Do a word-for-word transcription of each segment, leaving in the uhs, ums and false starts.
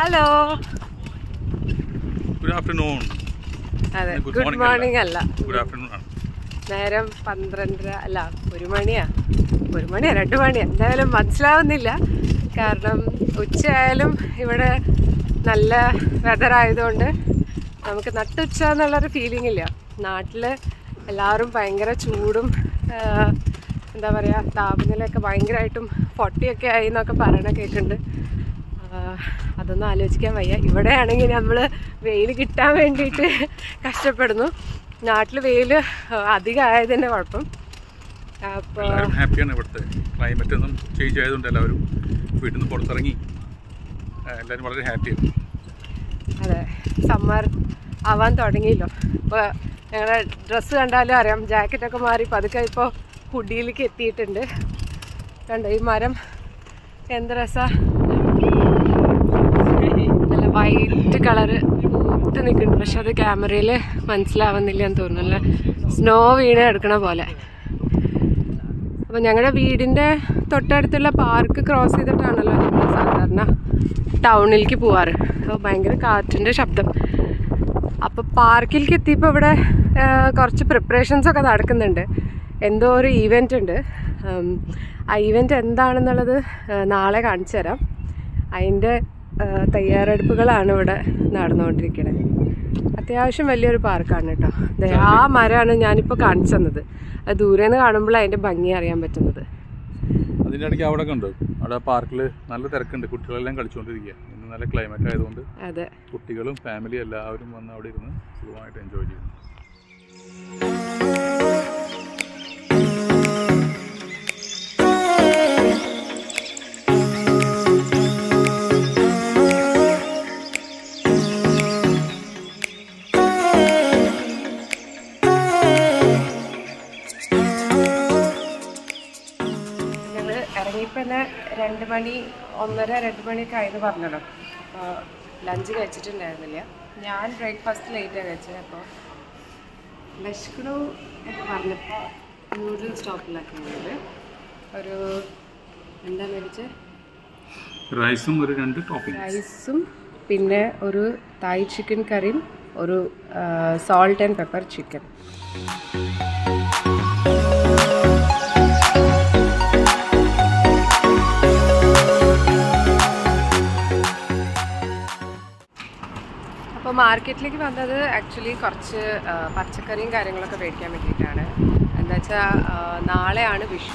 Hello. Good afternoon. അതെ, good morning അല്ല, good afternoon ആണ്. നേരം പന്ത്രണ്ടര അല്ല ഒരു മണിയാ ഒരു മണിയാ രണ്ട് മണിയാ എന്തായാലും മനസ്സിലാവുന്നില്ല. കാരണം ഉച്ചയായാലും ഇവിടെ നല്ല വെതർ ആയതുകൊണ്ട് നമുക്ക് നട്ടുച്ച എന്നുള്ളൊരു ഫീലിംഗ് ഇല്ല. നാട്ടിൽ എല്ലാവരും ഭയങ്കര ചൂടും എന്താ പറയുക താപനിലയൊക്കെ ഭയങ്കരമായിട്ടും ഫോർട്ടിയൊക്കെ ആയി എന്നൊക്കെ പറയണ കേൾക്കുന്നുണ്ട്. അതൊന്നും ആലോചിക്കാൻ വയ്യ. ഇവിടെയാണെങ്കിൽ നമ്മൾ വെയിൽ കിട്ടാൻ വേണ്ടിയിട്ട് കഷ്ടപ്പെടുന്നു. നാട്ടിൽ വെയിൽ അധികം ആയതിൻ്റെ കുഴപ്പം. അപ്പോൾ എല്ലാവരും ഹാപ്പിയാണ്. ഇവിടുത്തെ ക്ലൈമറ്റ് ഒന്നും ചേഞ്ച് ആയതുകൊണ്ട് എല്ലാവരും വീട്ടിൽ നിന്ന് പുറത്തിറങ്ങി എല്ലാവരും വളരെ ഹാപ്പിയാണ്. അതെ, സമ്മർ ആവാൻ തുടങ്ങിയല്ലോ. ഇപ്പോൾ ഞങ്ങളുടെ ഡ്രസ്സ് കണ്ടാലും അറിയാം, ജാക്കറ്റൊക്കെ മാറി പതുക്കെ ഇപ്പോൾ ഹുഡിയിലേക്ക് എത്തിയിട്ടുണ്ട്. കണ്ടോ ഈ മരം എന്ത് രസമാണ്, നല്ല വൈറ്റ് കളറ് പൂത്ത് നിൽക്കുന്നുണ്ട്. പക്ഷെ അത് ക്യാമറയിൽ മനസ്സിലാവുന്നില്ല എന്ന് തോന്നുന്നു. നല്ല സ്നോ വീണ് എടുക്കണ പോലെ. അപ്പോൾ ഞങ്ങളുടെ വീടിൻ്റെ തൊട്ടടുത്തുള്ള പാർക്ക് ക്രോസ് ചെയ്തിട്ടാണല്ലോ നമ്മൾ സാധാരണ ടൗണിലേക്ക് പോവാറ്. അപ്പോൾ ഭയങ്കര കാറ്റിൻ്റെ ശബ്ദം. അപ്പോൾ പാർക്കിലേക്ക് എത്തിയപ്പോൾ ഇവിടെ കുറച്ച് പ്രിപ്പറേഷൻസൊക്കെ നടക്കുന്നുണ്ട്. എന്തോ ഒരു ഈവെൻ്റ് ഉണ്ട്. ആ ഈവെൻ്റ് എന്താണെന്നുള്ളത് നാളെ കാണിച്ചു തരാം. അതിൻ്റെ തയ്യാറെടുപ്പുകളാണ് ഇവിടെ നടന്നുകൊണ്ടിരിക്കുന്നത്. അത്യാവശ്യം വലിയൊരു പാർക്കാണ് കേട്ടോ. ആ മരമാണ് ഞാനിപ്പോൾ കാണിച്ചു തന്നത്. അത് ദൂരെ നിന്ന് കാണുമ്പോൾ അതിൻ്റെ ഭംഗി അറിയാൻ പറ്റുന്നത്. അതിൻ്റെ ഇടയ്ക്ക് അവിടെ കണ്ടു, അവിടെ പാർക്കിൽ നല്ല തിരക്കുണ്ട്. കുട്ടികളെല്ലാം കളിച്ചുകൊണ്ടിരിക്കുക. ഇന്ന് നല്ല ക്ലൈമറ്റ് ആയതുകൊണ്ട് അതെ, കുട്ടികളും ഫാമിലി എല്ലാവരും വന്ന് അവിടെ ഇരുന്ന് സുഖമായിട്ട് എൻജോയ് ചെയ്യുന്നു. ഇറങ്ങിയപ്പോൾ തന്നെ രണ്ട് മണി ഒന്നര രണ്ട് മണിയൊക്കെ ആയെന്ന് പറഞ്ഞല്ലോ. അപ്പോൾ ലഞ്ച് കഴിച്ചിട്ടുണ്ടായിരുന്നില്ല. ഞാൻ ബ്രേക്ക്ഫാസ്റ്റ് ലേറ്റാണ് കഴിച്ചത്. അപ്പോൾ ലഷ്കണു എന്ന് പറഞ്ഞപ്പോൾ നൂഡിൽ സ്റ്റോപ്പിലാക്കുന്നത് ഒരു എന്താ മേടിച്ച് റൈസും ഒരു രണ്ട് ടോപ്പിംഗ് റൈസും പിന്നെ ഒരു തായ് ചിക്കൻ കറിയും ഒരു സോൾട്ട് ആൻഡ് പെപ്പർ ചിക്കൻ. അപ്പോൾ മാർക്കറ്റിലേക്ക് വന്നത് ആക്ച്വലി കുറച്ച് പച്ചക്കറിയും കാര്യങ്ങളൊക്കെ മേടിക്കാൻ വേണ്ടിയിട്ടാണ്. എന്താ വെച്ചാൽ നാളെയാണ് വിഷു.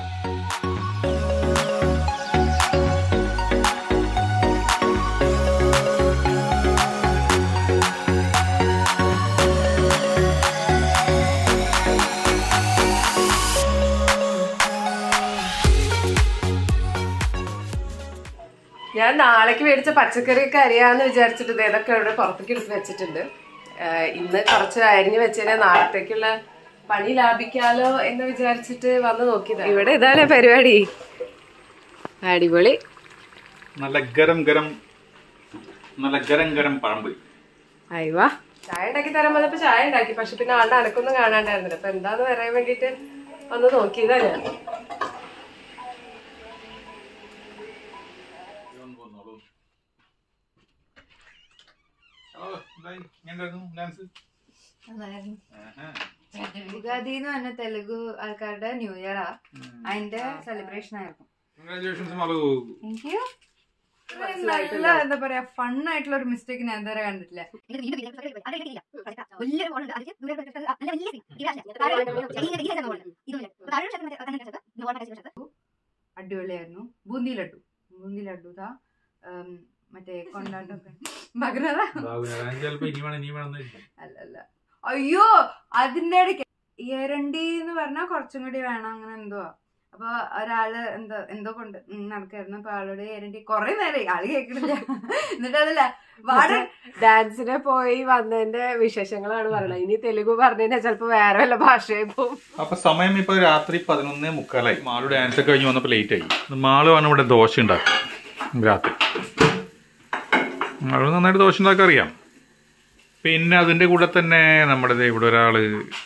ഞാൻ നാളേക്ക് മേടിച്ച പച്ചക്കറിയൊക്കെ അറിയാമെന്ന് വിചാരിച്ചിട്ട് ഇതൊക്കെ ഇവിടെ പുറത്തേക്ക് എടുത്ത് വെച്ചിട്ടുണ്ട്. ഇന്ന് കുറച്ച് അരിഞ്ഞ് വെച്ചതിനെ നാളത്തേക്കുള്ള പണി ലാഭിക്കാലോ എന്ന് വിചാരിച്ചിട്ട് വന്ന് നോക്കിയതാണ്. ഇവിടെ ഇതാണ് പരിപാടി. അടിപൊളി, നല്ല ഗരം ഗരം നല്ല ഗരം ഗരം പഴമ്പ്. അയ്വാ, ചായ ഉണ്ടാക്കി തരാൻ വന്നപ്പോ ചായ ഉണ്ടാക്കി. പക്ഷെ പിന്നെ ആളുടെ അനക്കൊന്നും കാണാണ്ടായിരുന്നില്ല. അപ്പൊ എന്താന്ന് പറയാൻ വേണ്ടിട്ട് വന്ന് നോക്കിയതാ ഞാൻ. ഉഗാദി എന്ന് പറഞ്ഞ തെലുഗു ആൾക്കാരുടെ ന്യൂ ഇയറാ. അതിന്റെ സെലിബ്രേഷൻ ആയിരുന്നു. നല്ല എന്താ പറയാ ഫണ്ണായിട്ടുള്ള ഒരു മിസ്റ്റേക്ക് ഞാൻ ഇതുവരെ കണ്ടിട്ടില്ല. അടിപൊളിയായിരുന്നു. ബൂന്തി ലഡു ബൂന്തി ലഡു താ മറ്റേ കൊണ്ടാട്ടൊക്കെ അല്ലല്ല. അയ്യോ, അതിന്റെ ഇടയ്ക്ക് എരണ്ടി എന്ന് പറഞ്ഞാൽ കുറച്ചും കൂടി വേണം അങ്ങനെ എന്തോ. അപ്പൊ ഒരാള് എന്തോ എന്തോ കൊണ്ട് നടക്കായിരുന്നു. അപ്പൊ ആളോട് എരണ്ടി കൊറേ നേരം ആള് കേൾക്കണില്ല. എന്നിട്ട് അതല്ല വാടൻ ഡാൻസിനെ പോയി വന്നതിന്റെ വിശേഷങ്ങളാണ് പറയണത്. ഇനി തെലുഗു പറഞ്ഞു കഴിഞ്ഞാൽ ചിലപ്പോ വേറെ വല്ല ഭാഷയും പോവും. അപ്പൊ സമയം ഇപ്പൊ രാത്രി പതിനൊന്നേ മുക്കാലായി. മാളു ഡാൻസ് ഒക്കെ കഴിഞ്ഞ് വന്നപ്പോ ലേറ്റ് ആയി. മാളുവാണ് ഇവിടെ ദോശ ഉണ്ടാക്കും രാത്രി. മാളു നന്നായിട്ട് ദോശ ഉണ്ടാക്കാൻ അറിയാം. പിന്നെ അതിന്റെ കൂടെ തന്നെ നമ്മുടെ ഇവിടെ ഒരാള്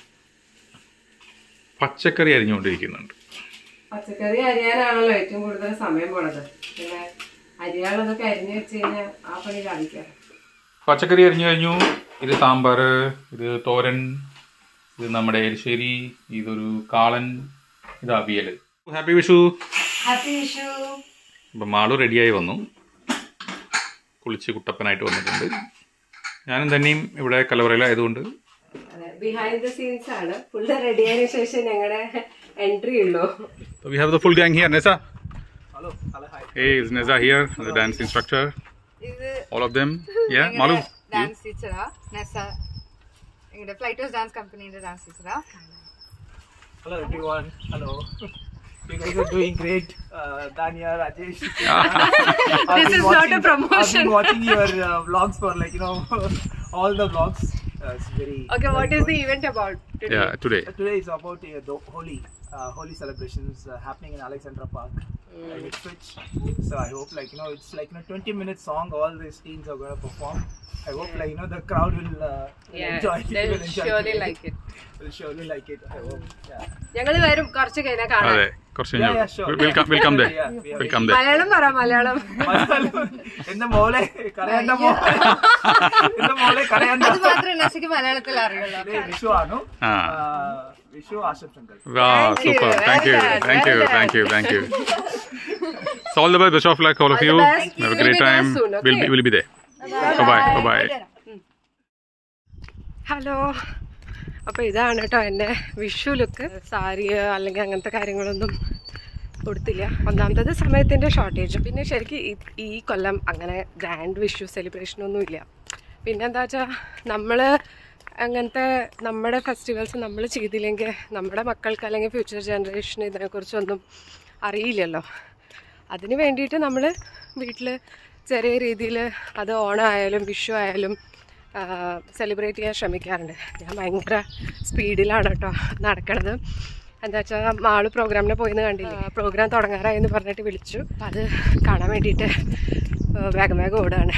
പച്ചക്കറി അരിഞ്ഞുകൊണ്ടിരിക്കുന്നുണ്ട്. പച്ചക്കറി അരിയാനാണല്ലോ ഏറ്റവും കൂടുതൽ സമയം പോണത്. പിന്നെ അരിയാളൊക്കെ അരിഞ്ഞു വെച്ച് കഴിഞ്ഞാൽ ആ പണി കാണിക്കാം. പച്ചക്കറി അരിഞ്ഞു കഴിഞ്ഞു. ഇത് സാമ്പാർ, ഇത് തോരൻ, ഇത് നമ്മുടെ എരിശ്ശേരി, ഇതൊരു കാളൻ, ഇത് അവിയൽ. ഹാപ്പി വിഷു. ഹാപ്പി വിഷു. അപ്പം മാളു റെഡിയായി വന്നു, കുളിച്ച് കുട്ടപ്പനായിട്ട് വന്നിട്ടുണ്ട്. ഞാനും തന്നെയും ഇവിടെ കലവറയിലായതുകൊണ്ട് ബിഹൈൻഡ് ദ സീൻസ് ആണ്. ഫുള്ള് റെഡി ആയതിനു ശേഷം ഞങ്ങളുടെ എൻട്രി ഉള്ളൂ. So we have the full gang here. Nessa. Hello. Hello. Hi. Hey, is Nessa here, the dance instructor? All of them. Yeah. Malu. Dance teacher. Nessa. The Flighters Dance Company the dance teacher. Hello everyone. Hello. You guys are doing great. Uh, Dania, Rajesh. This is not a promotion. I've been watching your uh, vlogs for like you know all the vlogs. Uh, it's very. Okay, very what good. is the event about today? Yeah, today. Uh, today is about uh, the Holi. Uh, Holi celebrations uh, happening in Alexandra Park mm. in Ipswich. So I hope like you know it's like you know twenty minute song. All these teens are gonna perform. I hope like you know the crowd will, uh, will Yeah, enjoy it. they'll will enjoy surely it. like it. Will surely like it. I hope. Yeah. ഞങ്ങൾ വരും കുറച്ച് കഴിഞ്ഞാൽ കാണാം. അതെ, കുറച്ച് Yeah, yeah, sure. We'll come. We'll come there. Yeah, we are We'll come there. Malayalam പറ മലയാളം. എന്റെ മോളെ കരയണ്ട മോളെ എന്റെ മോളെ കരയണ്ട. അത് മാത്രമേ നശയ്ക്ക് മലയാളത്തിൽ അറിയുള്ളൂ. വിഷു ആണ്. ആ. വിഷു ആശംസകൾ. Wow, super. Thank you. Well done, Thank you. well Thank you. Thank you. So all the best. Best of luck, all of All you. the best. Have a We'll great be there time. soon, okay? We'll be. We'll be there. Bye bye. Bye bye. Hello. അപ്പോൾ ഇതാണ് കേട്ടോ എൻ്റെ Vishu look. Sari അല്ലെങ്കിൽ അങ്ങനത്തെ കാര്യങ്ങളൊന്നും കൊടുത്തില്ല. ഒന്നാമത്തത് സമയത്തിൻ്റെ ഷോർട്ടേജ്. പിന്നെ ശരിക്കും ഈ കൊല്ലം അങ്ങനെ ഗ്രാൻഡ് വിഷു സെലിബ്രേഷനൊന്നും ഇല്ല. പിന്നെന്താ വെച്ചാൽ നമ്മൾ അങ്ങനത്തെ നമ്മുടെ ഫെസ്റ്റിവൽസ് നമ്മൾ ചെയ്തില്ലെങ്കിൽ നമ്മുടെ മക്കൾക്ക് അല്ലെങ്കിൽ ഫ്യൂച്ചർ ജനറേഷന് ഇതിനെക്കുറിച്ചൊന്നും അറിയില്ലല്ലോ. അതിന് വേണ്ടിയിട്ട് നമ്മൾ വീട്ടിൽ ചെറിയ രീതിയിൽ അത് ഓണം ആയാലും വിഷു ആയാലും സെലിബ്രേറ്റ് ചെയ്യാൻ ശ്രമിക്കാറുണ്ട്. ഞാൻ ഭയങ്കര സ്പീഡിലാണ് കേട്ടോ നടക്കണത്. എന്താ വെച്ചാൽ മാള് പ്രോഗ്രാമിന് പോയിന്ന് കണ്ടില്ലേ, പ്രോഗ്രാം തുടങ്ങാറായി എന്ന് പറഞ്ഞിട്ട് വിളിച്ചു. അപ്പം അത് കാണാൻ വേണ്ടിയിട്ട് വേഗം വേഗം ഓടുകയാണ്.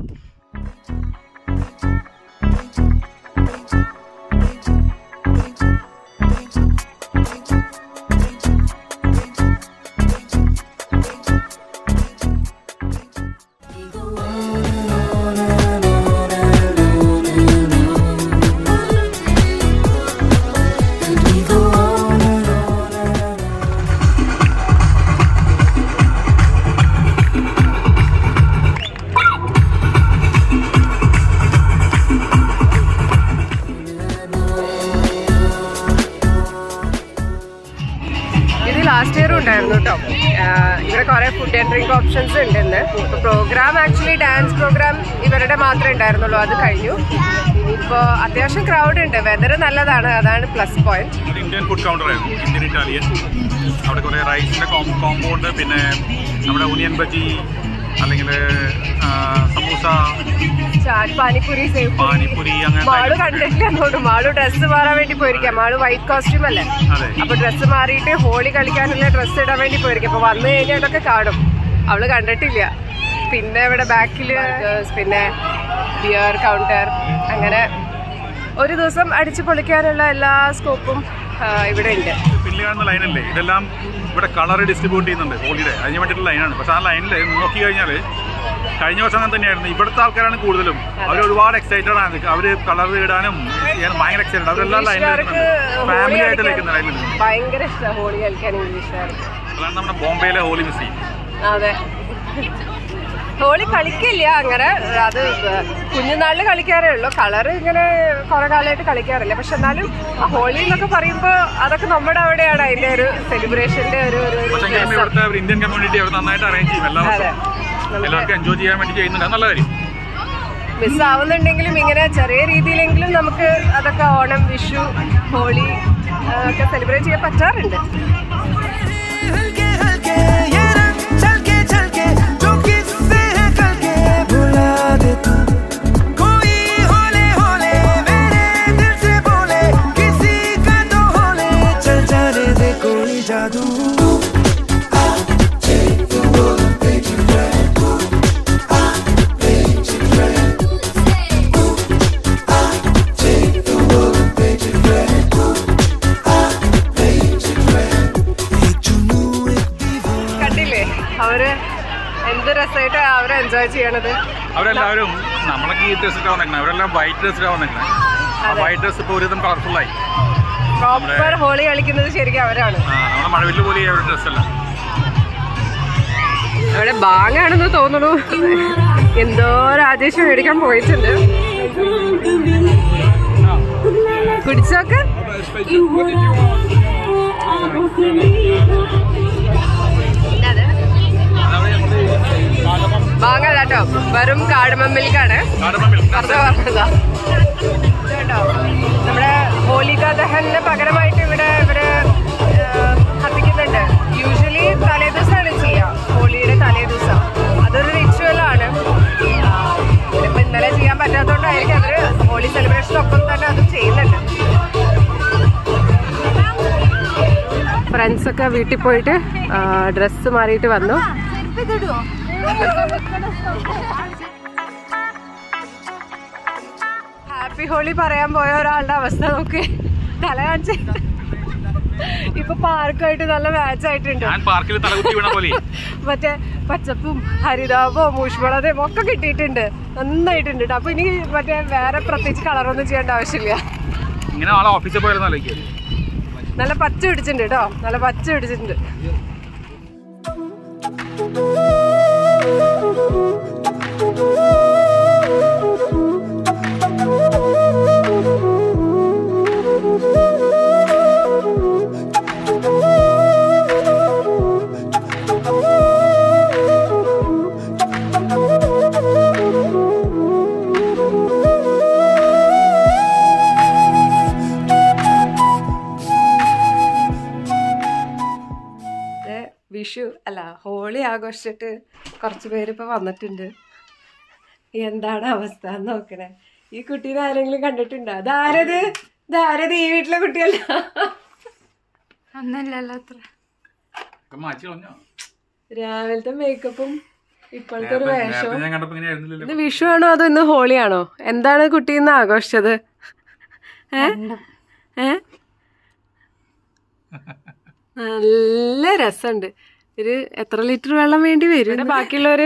ലാസ്റ്റ് ഇയറും ഉണ്ടായിരുന്നു കേട്ടോ. ഇവിടെ കുറേ ഫുഡ് ആൻഡ് ഡ്രിങ്ക് ഓപ്ഷൻസ് ഉണ്ട് ഇന്ന്. ഇപ്പോൾ പ്രോഗ്രാം ആക്ച്വലി ഡാൻസ് പ്രോഗ്രാം ഇവരുടെ മാത്രമേ ഉണ്ടായിരുന്നുള്ളൂ, അത് കഴിഞ്ഞു. ഇനിയിപ്പോൾ അത്യാവശ്യം ക്രൗഡ് ഉണ്ട്, വെതർ നല്ലതാണ്, അതാണ് plus point. Indian food counter ആയിരുന്നു, ഇന്ത്യൻ ഇറ്റാലിയൻ. അവിടെ കുറേ റൈസിൻ്റെ കോംബോ ഉണ്ട്, പിന്നെ നമ്മുടെ ഒനിയൻ ബജി അല്ലെങ്കിൽ സമൂസ, ചാറ്റ്, പാനിപ്പൂരി, സേവ് പാനിപ്പൂരി, അങ്ങനെ മാളു കണ്ടിട്ടില്ല എന്നോട്. മാളു ഡ്രസ്സ് മാറാൻ വേണ്ടി പോയിരിക്കാം. മാളു വൈറ്റ് കോസ്റ്റ്യൂം അല്ലേ, അപ്പൊ ഡ്രസ്സ് മാറിയിട്ട് ഹോളി കളിക്കാനുള്ള ഡ്രസ്സ് ഇടാൻ വേണ്ടി പോയിരിക്കും. അപ്പൊ വന്നു കഴിഞ്ഞാൽ ഇതൊക്കെ കാണും. അവള് കണ്ടിട്ടില്ല. പിന്നെ ഇവിടെ ബാക്കില് പിന്നെ ബിയർ കൗണ്ടർ, അങ്ങനെ ഒരു ദിവസം അടിച്ചു പൊളിക്കാനുള്ള എല്ലാ സ്കോപ്പും ഇവിടെ ഉണ്ട്. പിന്നെ കാണുന്ന ലൈനല്ലേ ഇതെല്ലാം ഇവിടെ കളർ ഡിസ്ട്രിബ്യൂട്ട് ചെയ്യുന്നുണ്ട് ഹോളിഡേ, അതിന് വേണ്ടിയിട്ടുള്ള ലൈനാണ്. പക്ഷെ ആ ലൈനിൽ നോക്കി കഴിഞ്ഞാൽ കഴിഞ്ഞ വർഷം അങ്ങനെ തന്നെയായിരുന്നു. ഇവിടുത്തെ ആൾക്കാരാണ് കൂടുതലും. അവർ ഒരുപാട് എക്സൈറ്റഡ് ആണ്, അവർ കളർ ഇടാനും ഭയങ്കര എക്സൈറ്റഡ്. അവരെല്ലാം ലൈനിൽ ഫാമിലി ആയിട്ട് കളിക്കുന്ന ലൈനിൽ ഭയങ്കര ഇഷ്ടമാണ് ഹോളി കളിക്കാൻ ഇംഗ്ലീഷുകാർക്ക്. അതാണ് നമ്മുടെ ബോംബെയിലെ ഹോളി മിസ് ചെയ്യും. അതെ, ഹോളി കളിക്കില്ല അങ്ങനെ, അത് കുഞ്ഞുനാളിൽ കളിക്കാറേ ഉള്ളൂ. കളർ ഇങ്ങനെ കുറെ കാലമായിട്ട് കളിക്കാറില്ല. പക്ഷെ എന്നാലും ഹോളി എന്നൊക്കെ പറയുമ്പോൾ അതൊക്കെ നമ്മുടെ അവിടെയാണ് അതിന്റെ ഒരു സെലിബ്രേഷന്റെ ഒരു ഇന്ത്യൻ കമ്മ്യൂണിറ്റി അവർ നന്നായിട്ട് അറേഞ്ച് ചെയ്യും. എല്ലാവർക്കും എല്ലാവർക്കും എൻജോയ് ചെയ്യാൻ വേണ്ടി ചെയ്യുന്നുണ്ട്, നല്ല കാര്യം. മിസ്സാവുന്നുണ്ടെങ്കിലും ഇങ്ങനെ ചെറിയ രീതിയിലെങ്കിലും നമുക്ക് അതൊക്കെ ഓണം, വിഷു, ഹോളി ഒക്കെ സെലിബ്രേറ്റ് ചെയ്യാൻ പറ്റാറുണ്ട്. എന്ത് രസമായിട്ട് എൻജോയ് ചെയ്യണത്? അവരെല്ലാവരും നമ്മളൊക്കെ ഈ ഡ്രസ്സിലാണ് വന്നേക്കണേ, അവരെല്ലാം വൈറ്റ് ഡ്രസ്സിലാണ് വന്നേക്കണേ. ആ വൈറ്റ് ഡ്രസ് ഇപ്പോൾ ഒരുവിധം കളർഫുള്ളായി. പ്രോപ്പർ ഹോളി കളിക്കുന്നത് ശരിക്കും അവരാണ്. നമ്മുടെ മഴവില്ല് പോലെ അവരുടെ ഡ്രസ്സല്ല. അവിടെ ബാങ്ങാണെന്ന് തോന്നുന്നു. എന്തോ രാജേഷ് മേടിക്കാൻ പോയിട്ടുണ്ട്. കുടിച്ചോക്ക്. ബാങ്ങല്ല കേട്ടോ, വെറും കാടമ മിൽക്കാണ്. പറഞ്ഞ പറഞ്ഞതാ കേട്ടോ. നമ്മുടെ ഹോലിക ദഹനിന് പകരമായിട്ട് ഇവിടെ ഇവര് കത്തിക്കുന്നുണ്ട്. യൂഷ്വലി തലേദിവസമാണ് ചെയ്യുക, ഹോളിയുടെ തലേദിവസം. അതൊരു റിച്വലാണ്. ഇപ്പൊ ഇന്നലെ ചെയ്യാൻ പറ്റാത്തതുകൊണ്ടായിരിക്കും അവര് ഹോളി സെലിബ്രേഷനൊപ്പം തന്നെ അത് ചെയ്യുന്നുണ്ട്. ഫ്രണ്ട്സൊക്കെ വീട്ടിൽ പോയിട്ട് ഡ്രസ്സ് മാറിയിട്ട് വന്നു. ഹാപ്പി ഹോളി പറയാൻ പോയ ഒരാളുടെ അവസ്ഥ നോക്ക്. തല കാണിച്ച് ഇപ്പൊ പാർക്കായിട്ട് നല്ല മാച്ച് ആയിട്ടുണ്ട്. മറ്റേ പച്ചപ്പും ഹരിതാപവും ഊഷ്മളതയും ഒക്കെ കിട്ടിയിട്ടുണ്ട്. നന്നായിട്ടുണ്ട്. അപ്പൊ ഇനി മറ്റേ വേറെ പ്രത്യേകിച്ച് കളറൊന്നും ചെയ്യേണ്ട ആവശ്യമില്ല. നല്ല പച്ച പിടിച്ചിട്ടുണ്ട് കേട്ടോ, നല്ല പച്ച പിടിച്ചിട്ടുണ്ട്. വിഷു അല്ല ഹോളി ആഘോഷിച്ചിട്ട് കുറച്ച് പേര് ഇപ്പൊ വന്നിട്ടുണ്ട്. എന്താണ് അവസ്ഥ നോക്കണേ. ഈ കുട്ടീനെ ആരെങ്കിലും കണ്ടിട്ടുണ്ടോ? അതാരത്? ഇതാരത്? ഈ വീട്ടിലെ കുട്ടിയല്ല. ഒന്നല്ലല്ലോ അത്ര. രാവിലത്തെ മേക്കപ്പും ഇപ്പോഴത്തെ ഒരു വേഷവും. ഇത് വിഷു ആണോ അതോ ഇന്ന് ഹോളിയാണോ? എന്താണ് കുട്ടി ഇന്ന് ആഘോഷിച്ചത്? ഏ ഏ നല്ല രസമുണ്ട്. ഒരു എത്ര ലിറ്റർ വെള്ളം വേണ്ടി വരും? ബാക്കിയുള്ളവര്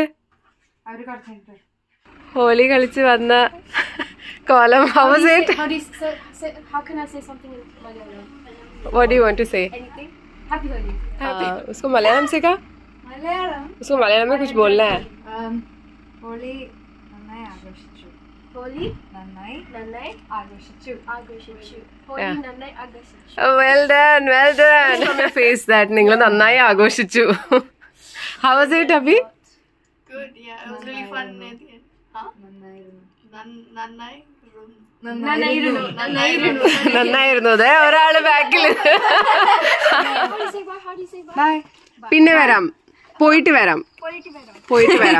ഹോലി കളിച്ച് വന്ന കോലം. How was it? How do you say, say, how can I say something in Malayalam? What do you want to say? Anything? Happy Holi. uh, उसको मलयालम सीखा? മലയാളം उसको मलयालम में कुछ बोलना है. ഹോളി നന്നായി ആഘോഷിച്ചു. Holi നന്നായി nannai ആഘോഷിച്ചു. agoshichu. Holi Yeah. nannai agoshichu. Oh, well done, well done. From your face that നിങ്ങൾ നന്നായി ആഘോഷിച്ചു. How was it, Abhi? Good, yeah. It was really fun at the end. Huh? നന്നായിരുന്നു. Nannai നന്നായിരുന്നു. nannai നന്നായിരുന്നു. അതെ ഒരാള് ബാക്കില്. How do you say bye? How do you say bye? Bye. പിന്നെ വരാം, പോയിട്ട് വരാം, Politi veram. പോയിട്ട് വരാം.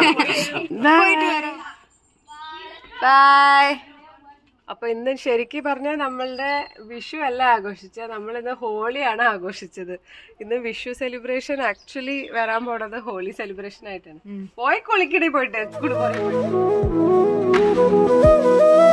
ബൈ. അപ്പൊ ഇന്ന് ശരിക്കും പറഞ്ഞാൽ നമ്മളുടെ വിഷു അല്ല ആഘോഷിച്ചത്, നമ്മളിന്ന് ഹോളിയാണ് ആഘോഷിച്ചത്. ഇന്ന് വിഷു സെലിബ്രേഷൻ ആക്ച്വലി വരാൻ പോണത് ഹോളി സെലിബ്രേഷൻ ആയിട്ടാണ്. പോയി കുളിക്കടി പോയിട്ട് കുളിപ്പോയി.